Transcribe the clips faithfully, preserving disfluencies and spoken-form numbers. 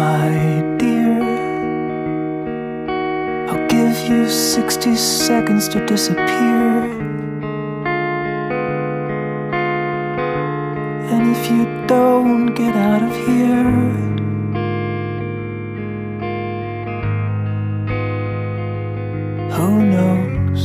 my dear. I'll give you sixty seconds to disappear. And if you don't get out of here, who knows?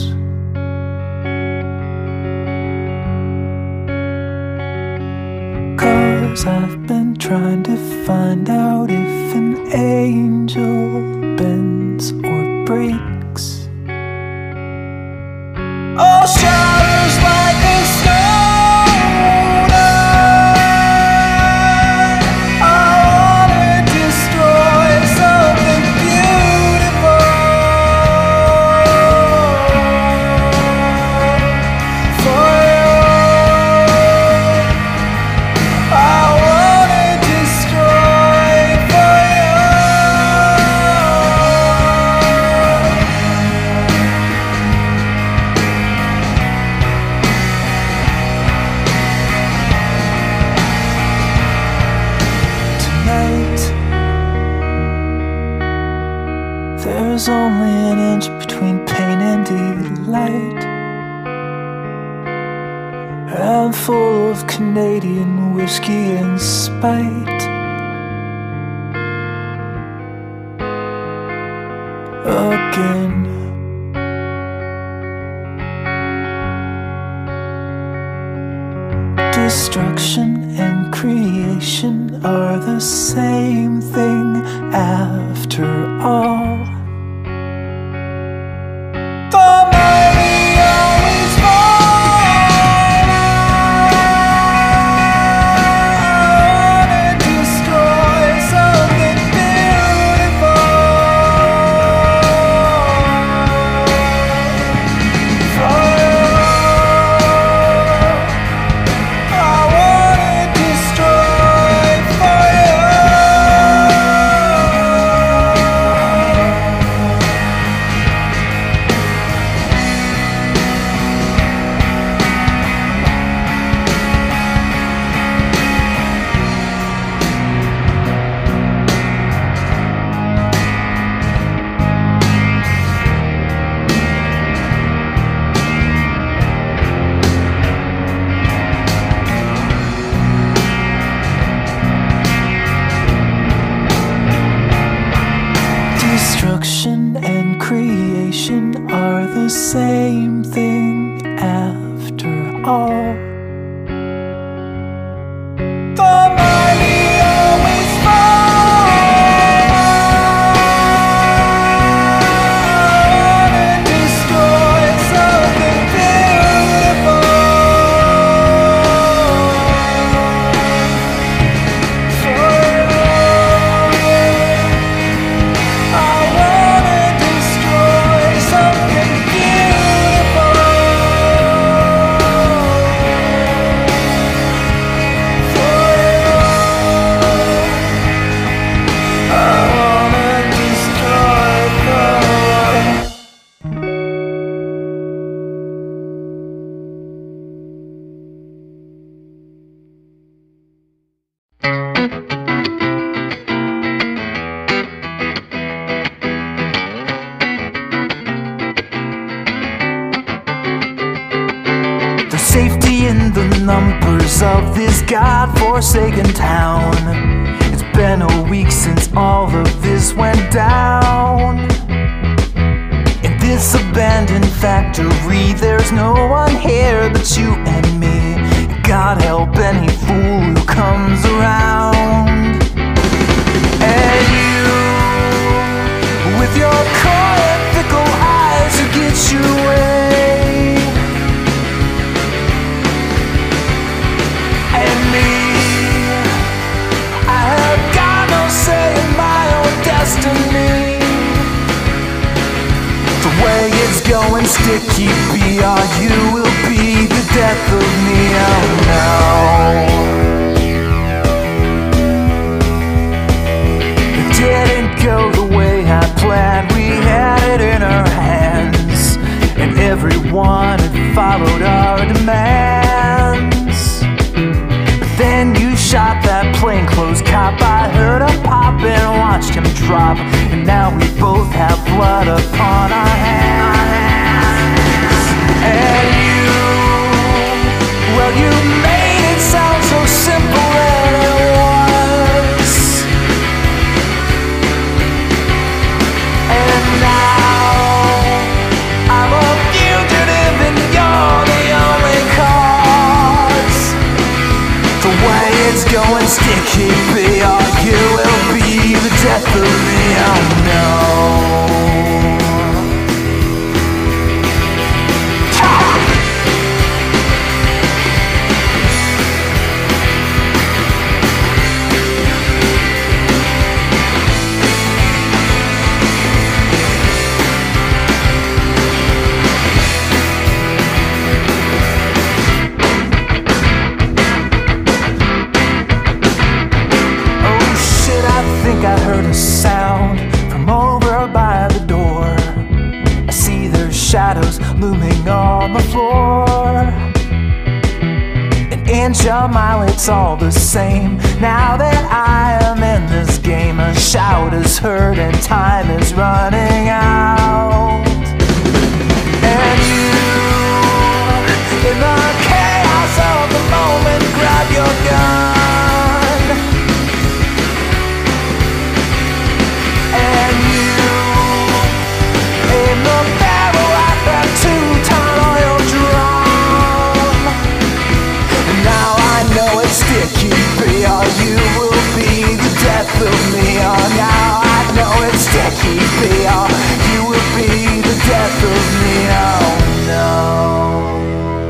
Cause I've been trying to find out if an angel bends or breaks. All shatters like a stone. I wanna destroy something beautiful for you. I wanna destroy for you. Tonight, there's only an inch between pain and delight. I'm full of Canadian whiskey and spite. Again, destruction and creation are the same thing after all. The mighty always fall. I wanna destroy something beautiful for you. I wanna destroy for you. Destruction and creation are the same thing after all. The mighty always fall. I wanna destroy something beautiful for you. I wanna destroy something beautiful for you. I wanna destroy for you. There's safety in the numbers of this God-forsaken town. It's been a week since all of this went down. In this abandoned factory, there's no one here but you and me. God help any fool who comes around. And you, with your cold and fickle eyes, who get your way. And me, I have got no say in my own destiny. The way it's going, sticky B R U will be the death of me. Oh no, it didn't go the way I planned. We had it in our hands, and everyone had followed our demands. But then you shot that plainclothes cop. I heard a pop and it's sticky be, or you will be the death of me. Oh no. I heard a sound from over by the door. I see their shadows looming on the floor. An inch a mile, it's all the same. Now that I am in this game, a shout is heard and time is running out. And you, in the chaos of the moment, grab your gun. Sticky be, or you will be the death of me. Oh, now I know it's sticky be, or you will be the death of me. Oh no.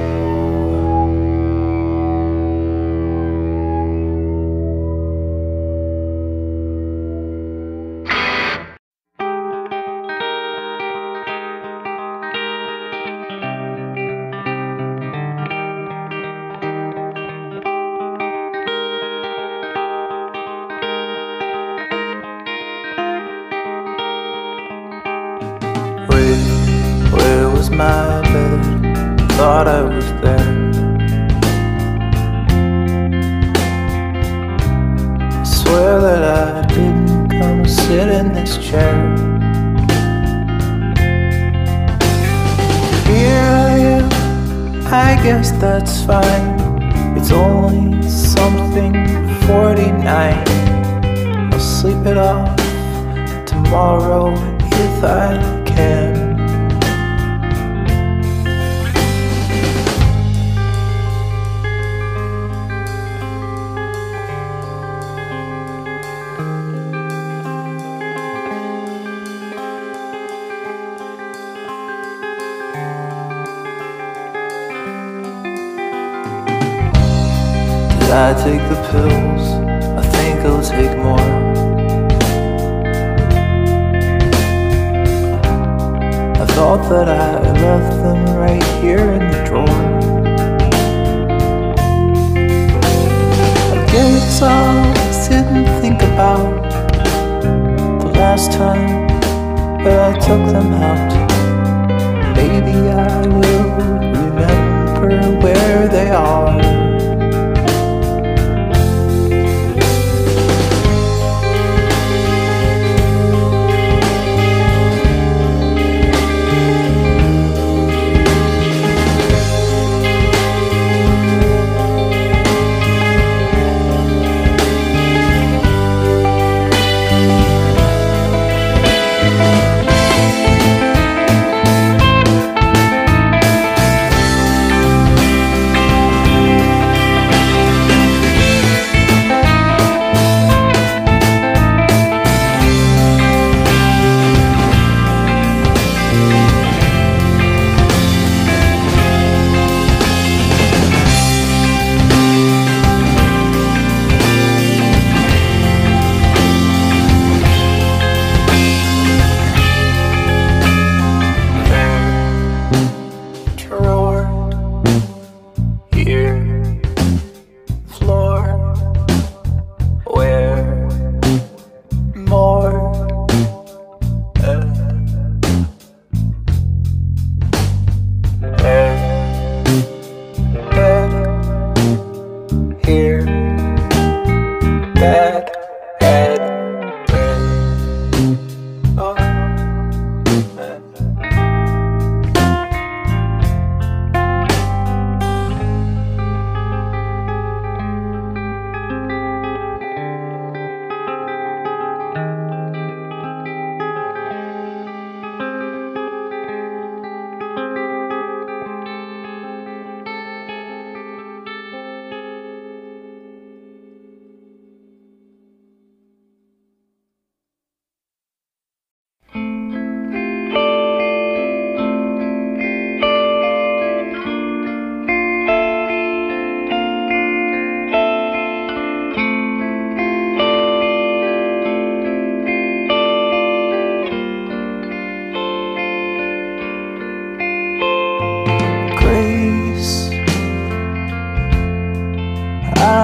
Where was my bed? Thought I was there. I swear that I didn't come to sit in this chair. Here I am, I guess that's fine. It's only something forty-nine. I'll sleep it off tomorrow if I can. Did I take the pills? I think I'll take more. I thought that I left them right here in the drawer. I guess I didn't think about the last time that I took them out. Maybe I will remember where they are.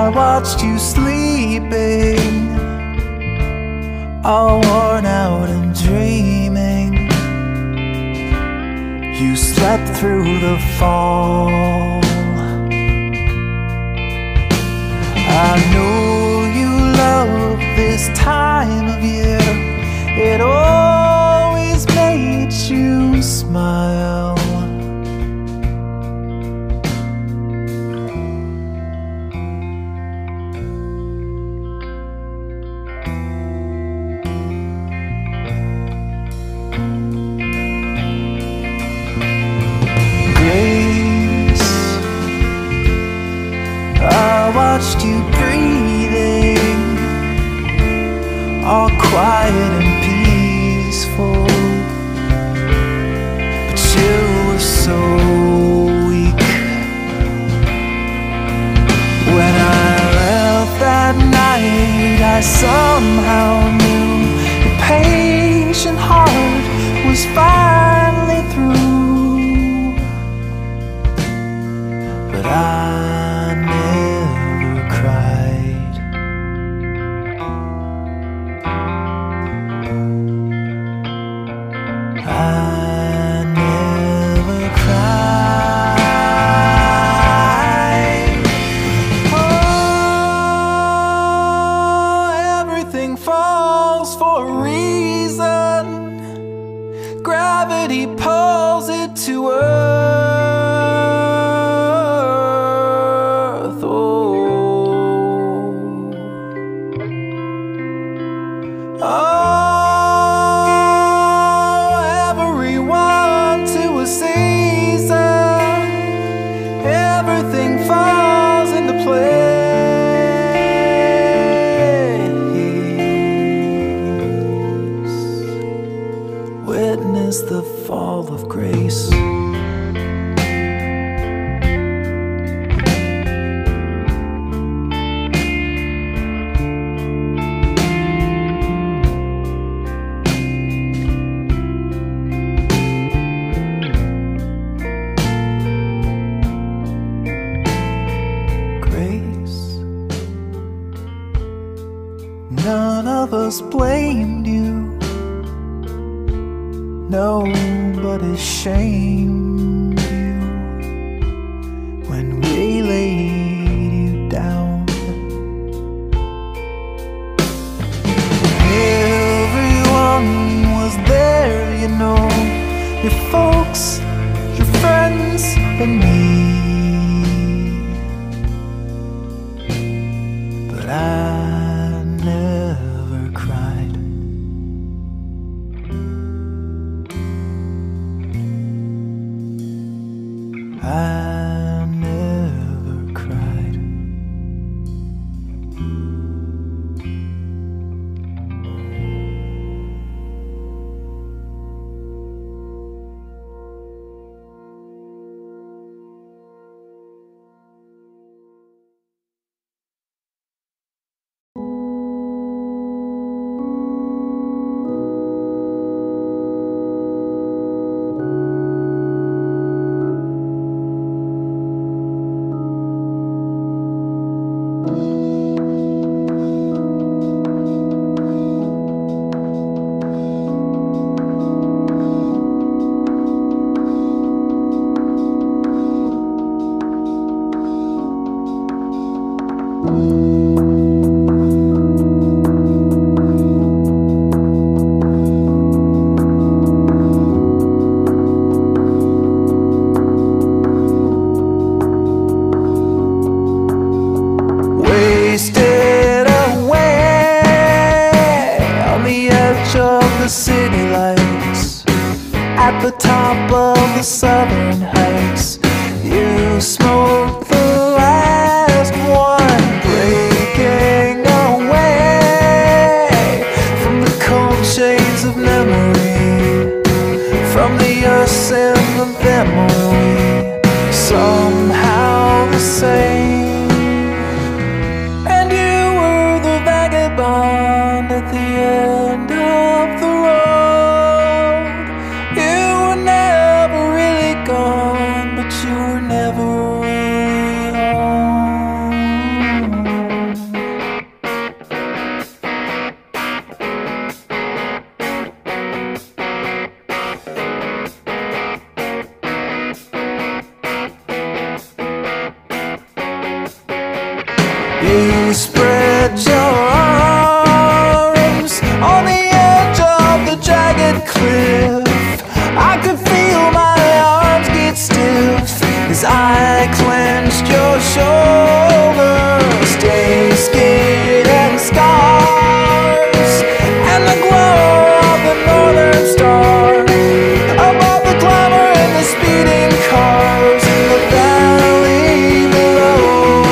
I watched you sleeping, all worn out and dreaming. You slept through the fall. I know you love this time of year. It always made you smile. I watched you breathing, all quiet and peaceful, but you were so weak. When I left that night, I somehow knew your patient heart was finally through, but I I never cried. Oh, everything falls for a reason. Gravity pulls it to earth. Oh. Oh. Everything falls into place. Witness the fall of grace. None of us blamed you, nobody shamed you when we laid you down. Everyone was there, you know, your folks, your friends, and me. But I never cried. I never cried. Wasted away on the edge of the city lights, at the top of the southern heights. You smoked the last one, breaking away from the cold shades of memory, from the earth's and the memory, somehow the same. And you were the vagabond at the end of the road. You were never really gone, but you were never really home. You spread your arms on the edge of the jagged cliff. I could feel my arms get stiff as I clenched your shoulders. Stay skin and scars and the glow of the northern star above the clamor and the speeding cars in the valley below.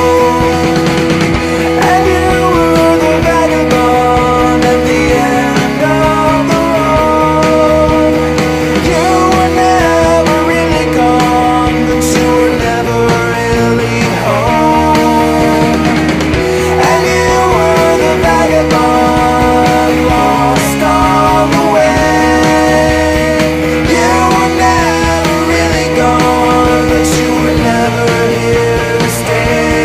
And you were the vagabond at the end of the road. You were never really gone, but you were never really home. And you were the vagabond lost on the way. You were never really gone, but you were never here to stay.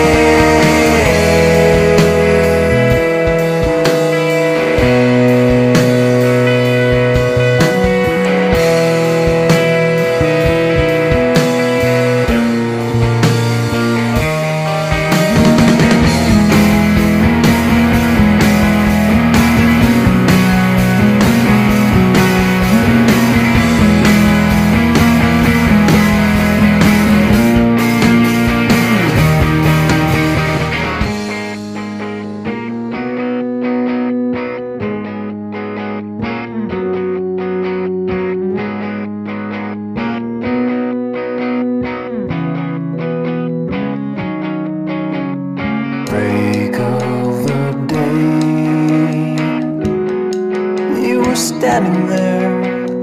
Break of the day, you were standing there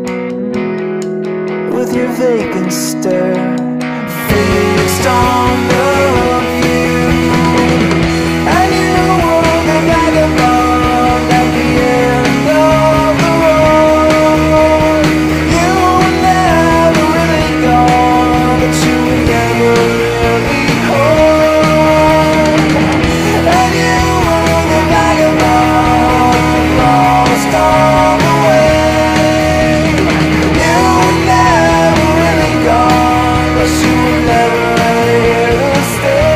with your vacant stare fixed on the view. And you were the vagabond at the end of the road. You were never really gone, but you were never really home. And you were the vagabond lost on the way. You were never really gone, but you were never here to stay.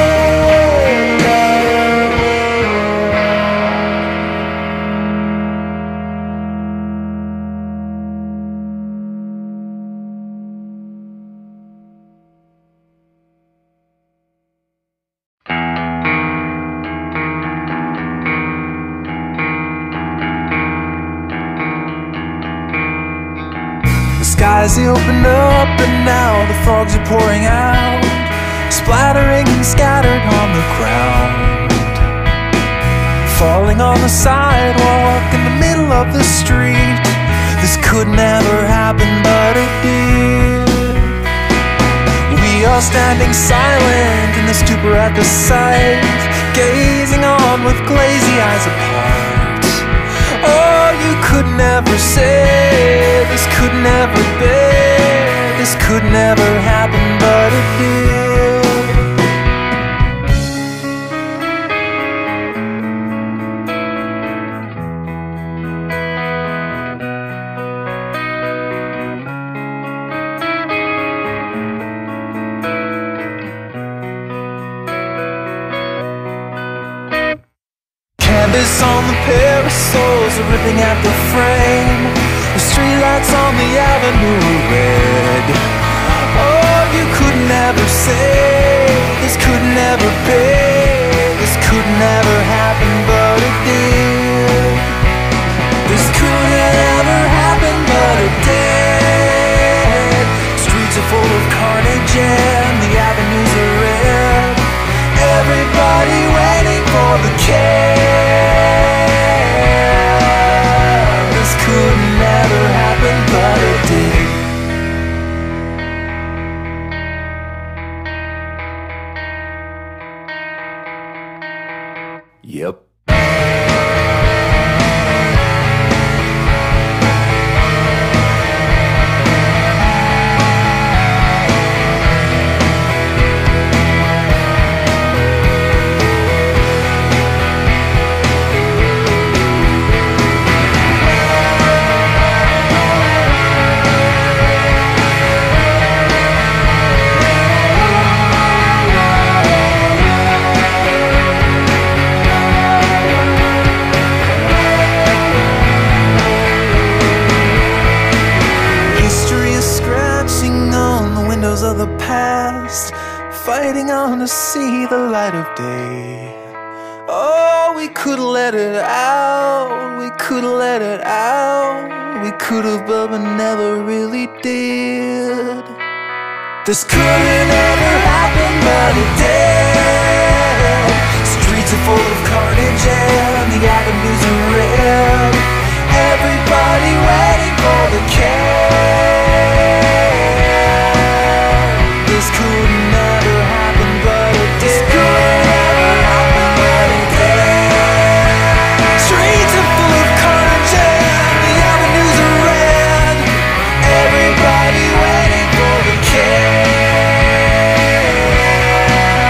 The skies they opened up and now the fogs are pouring out, splattering and scattered on the ground, falling on the sidewalk in the middle of the street. This could never happen, but it did. We are standing silent in the stupor at the sight, gazing on with glazy eyes apart. Oh, you could never say this could never be, this could never happen, but it did. Canvas on the parasols are ripping at the frame. The streetlights on the avenue are red. Oh, you could never say this could never be, this could never happen, but it did. This could never happen, but it did. Streets are full of carnage and the avenues are red. Everybody waiting for the cab. This could never happen, but it did. Yep. on to see the light of day. Oh, we could let it out, we could let it out. We could have, but we never really did. This couldn't ever happen, but it did. Streets are full of carnage and the avenues are red. Everybody waiting for the cab. This couldn't ever happen, but it did. This couldn't ever happen, but it did. Streets are full of carnage and the avenues are red. Everybody waiting for the cab.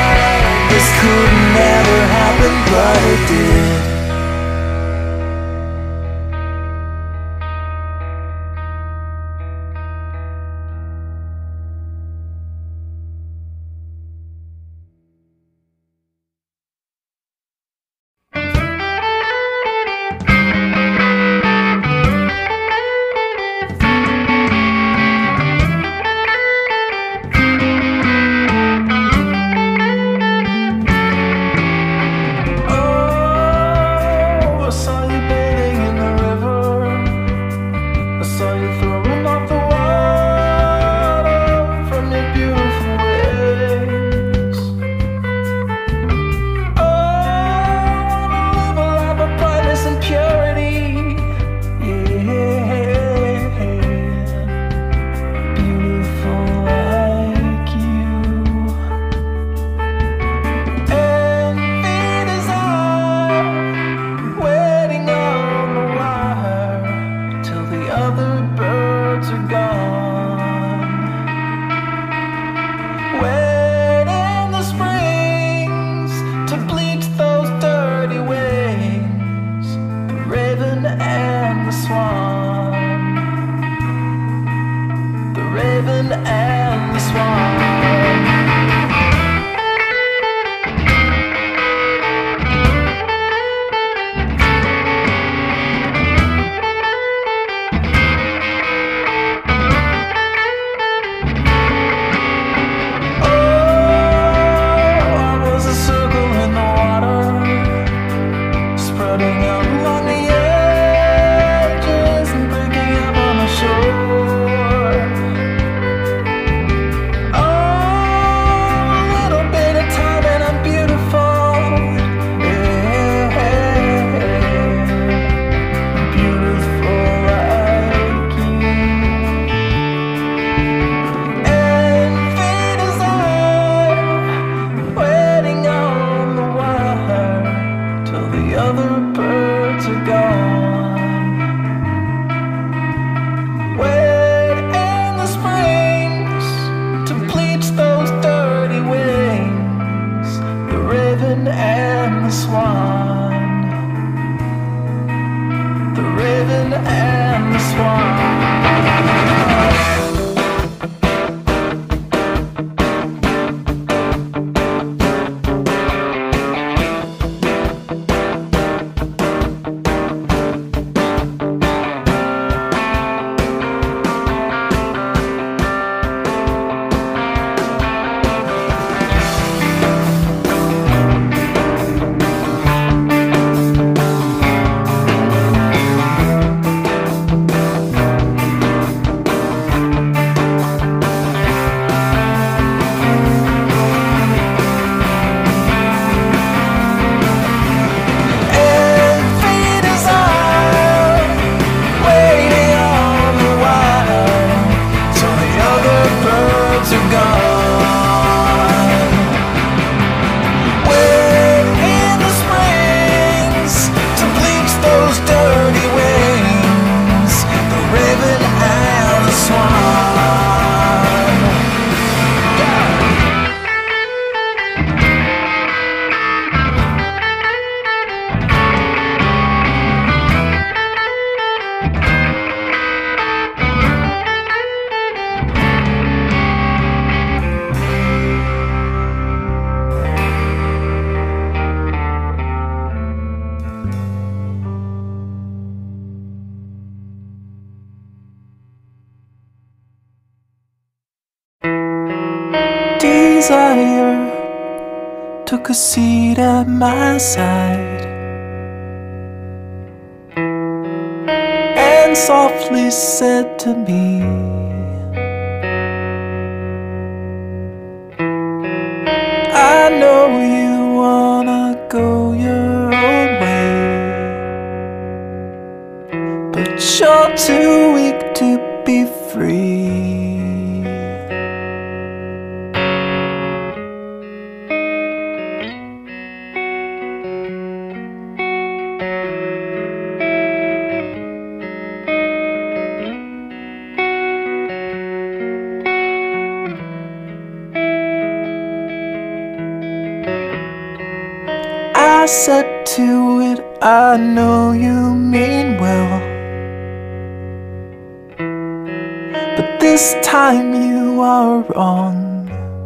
took a seat at my side and softly said to me, I know you wanna go your own way, but you're too weak to be free. I said to it, I know you mean well, but this time you are wrong.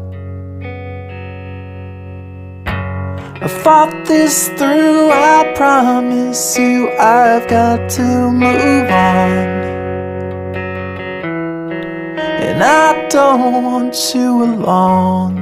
I thought this through, I promise you I've got to move on, and I don't want you along.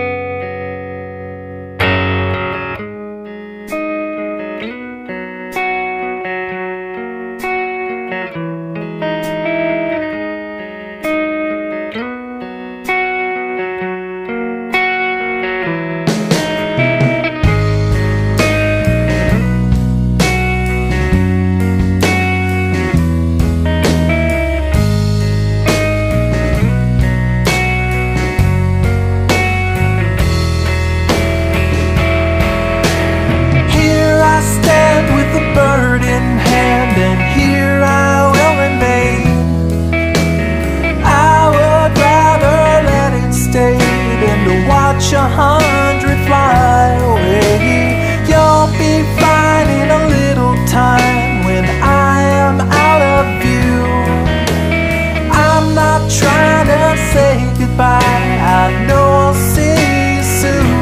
A hundred fly away. You'll be fine in a little time when I am out of view. I'm not trying to say goodbye, I know I'll see you soon.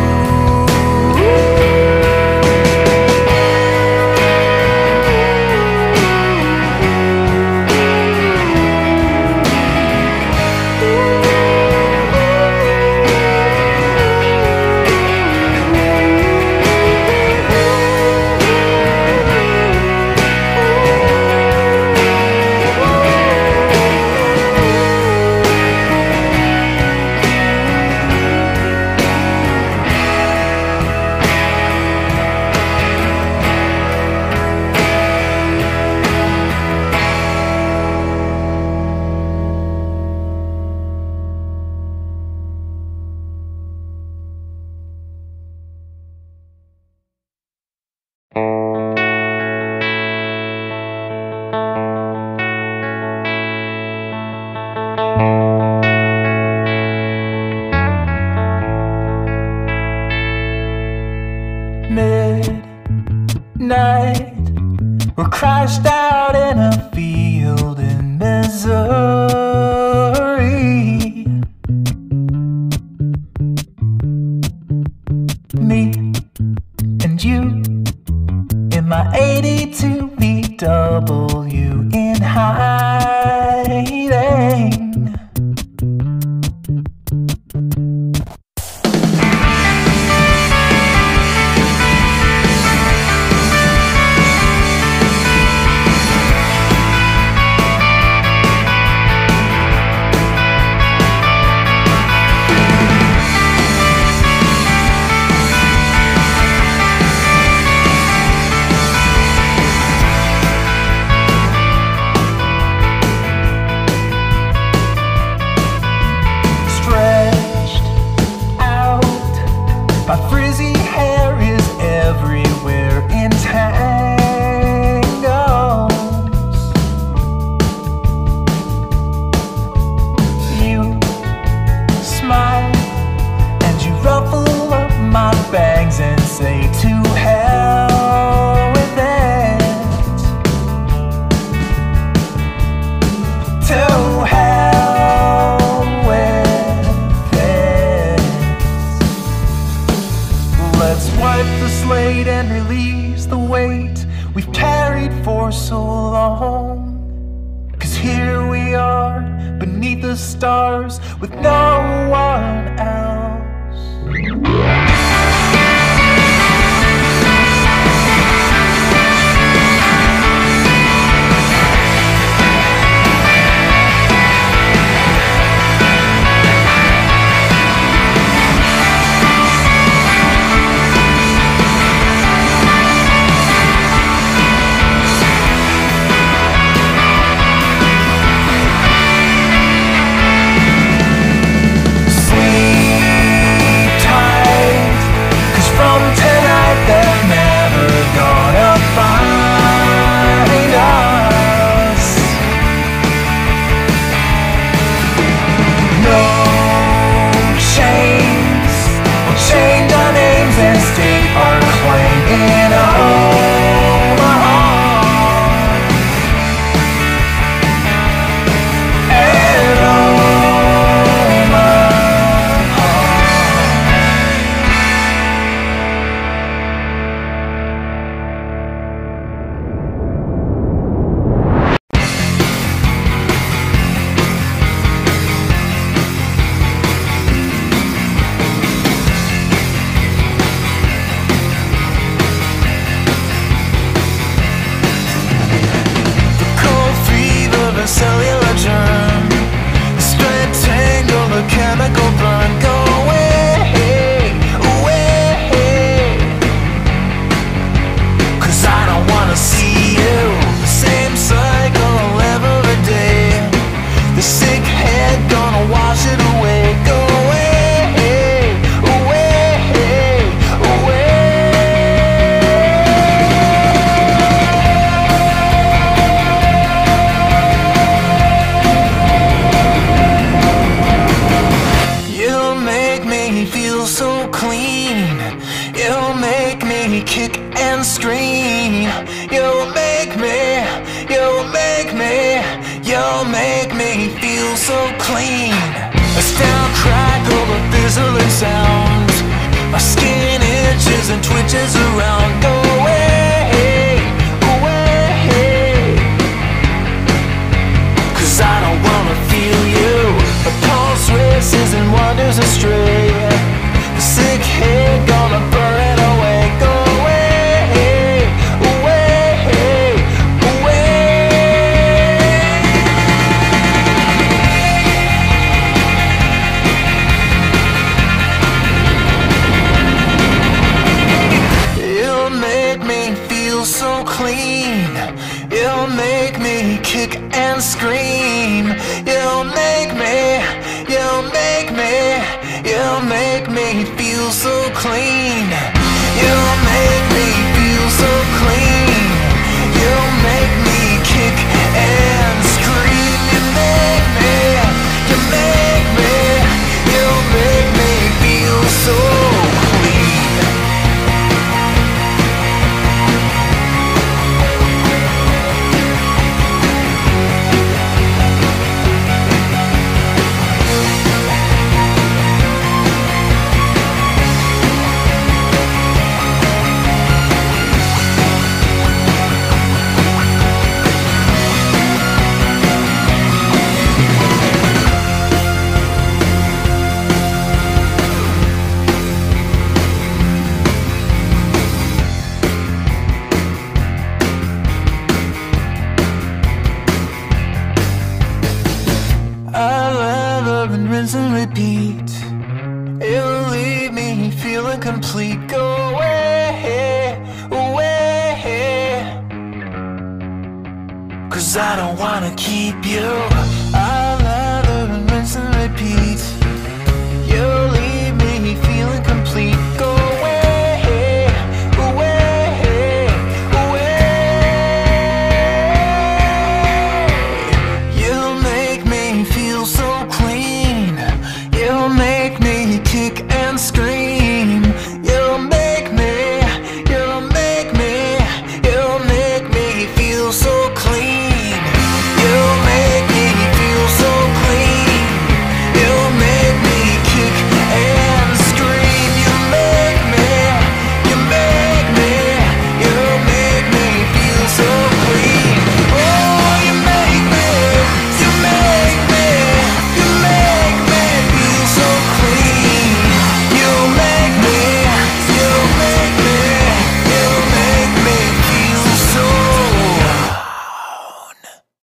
Midnight, we're crashed out in a field in Missouri. Me and you in my eighty-two V W in hiding. And release the weight we've carried for so long. 'Cause here we are beneath the stars with no one else. You'll make me kick and scream. You'll make me, you'll make me, you'll make me feel so clean. A sound crackle of fizzling sound. My skin itches and twitches around. Go away, away, 'cause I don't wanna feel you. The pulse races and wanders astray. The sick head gonna burn it away. Go away, away, away. You'll make me feel so clean. You'll make me kick and scream. You'll make me, you'll make me, you'll make me feel so clean. You'll make me feel so clean. You'll make me kick and scream. You make me, you make me, you'll make me feel so clean. And repeat. It'll leave me feeling complete. Go away, away, 'cause I don't wanna keep you. I'll lather and rinse and repeat. You'll leave me feeling complete. Go away, away, away. You'll make me feel so clean. You'll make me kick and scream. You'll make me, you'll make me, you'll make me feel so clean. You'll make me feel so clean. You'll make me kick and scream. You make me, you make me, you'll make me feel so clean. Oh, you make me, you make me, you make me feel so clean. You'll make me, you'll make me, you'll make me feel so down.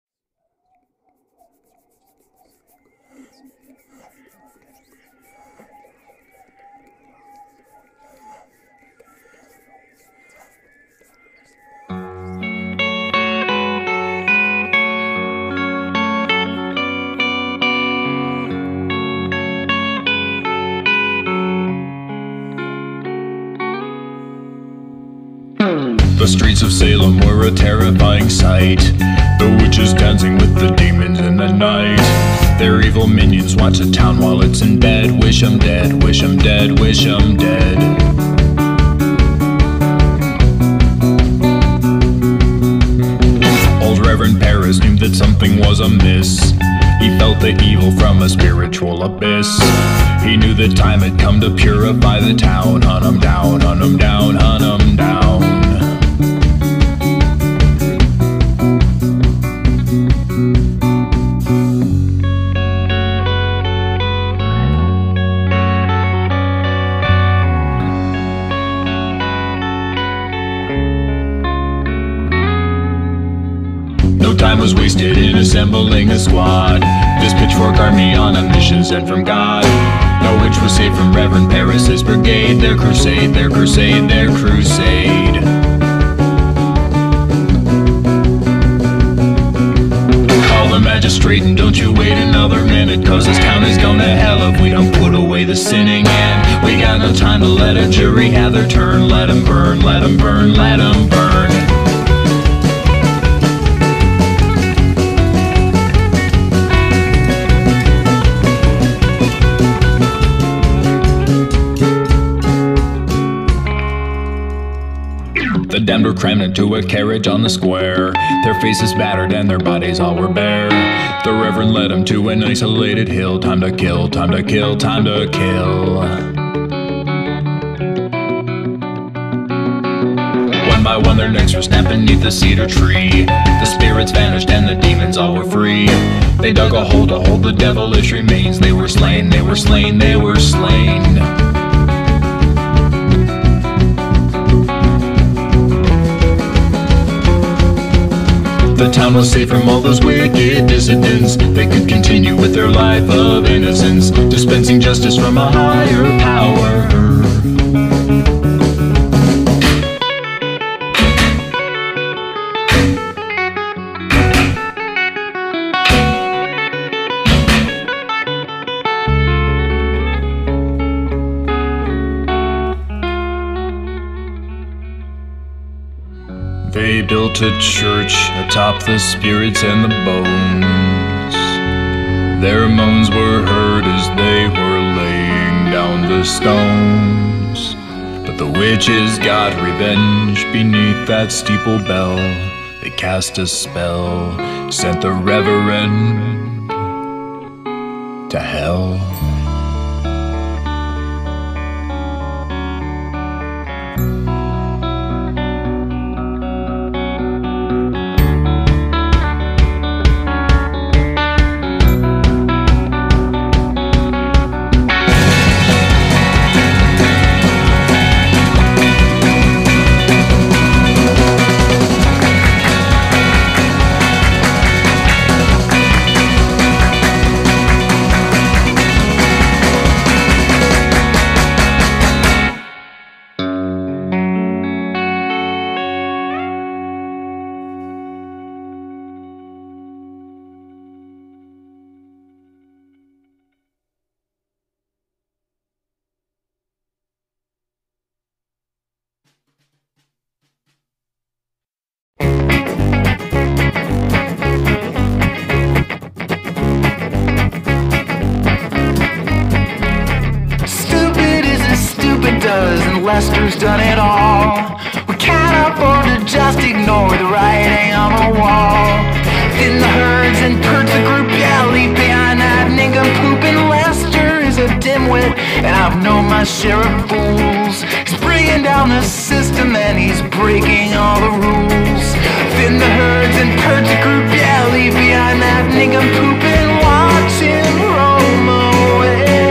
The streets of Salem were a terrifying sight. The witches dancing with the demons in the night. Their evil minions watch the town while it's in bed. Wish 'em dead, wish 'em dead, wish 'em dead. Old Reverend Paris knew that something was amiss. He felt the evil from a spiritual abyss. He knew the time had come to purify the town. Hunt 'em down, hunt 'em down, hunt 'em down. No time was wasted in assembling a squad. This pitchfork army on a mission sent from God. No witch was safe from Reverend Paris's brigade. Their crusade, their crusade, their crusade. Call the magistrate and don't you wait another minute, 'cause this town is going to hell if we don't put away the sinning. And we got no time to let a jury have their turn. Let 'em burn, let 'em burn, let 'em burn. condemned were crammed into a carriage on the square. Their faces battered and their bodies all were bare. The Reverend led them to an isolated hill. Time to kill, time to kill, time to kill. One by one their necks were snapped beneath the cedar tree. The spirits vanished and the demons all were free. They dug a hole to hold the devilish remains. They were slain, they were slain, they were slain. The town was safe from all those wicked dissidents. They could continue with their life of innocence, dispensing justice from a higher power. They built a church atop the spirits and the bones. Their moans were heard as they were laying down the stones. But the witches got revenge beneath that steeple bell. They cast a spell, sent the Reverend to hell. Lester's done it all. We can't afford to just ignore the writing on the wall. In the herds and perch the group, yeah, leave behind that nincompoop. And Lester is a dimwit, and I've known my share of fools. He's bringing down the system and he's breaking all the rules. In the herds and perch the group, yeah, leave behind that nincompoop. And watch him roam away.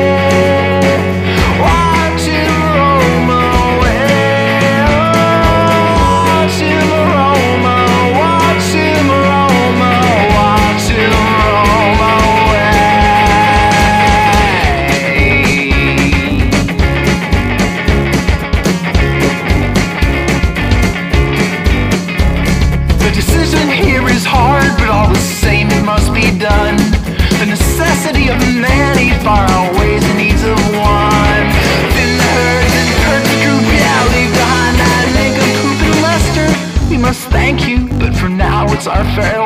Done. The necessity of many far outweighs the needs of one. Thin the herds and hurt the group, yeah, leave behind that nincompoop. And Lester, we must thank you, but for now it's our farewell.